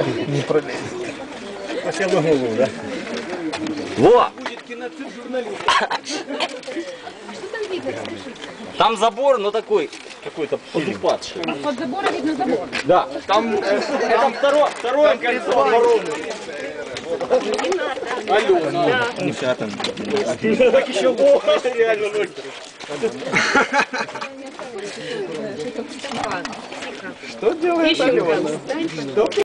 Не пролез. Посел голову, да? Во! Будет киноцид журналист. Там забор, но такой, какой-то подупадший. Под забором видно забор. Да, там второе кольцо обороны. Алена. Нифига там. Так еще реально ноги. Что делает Алена?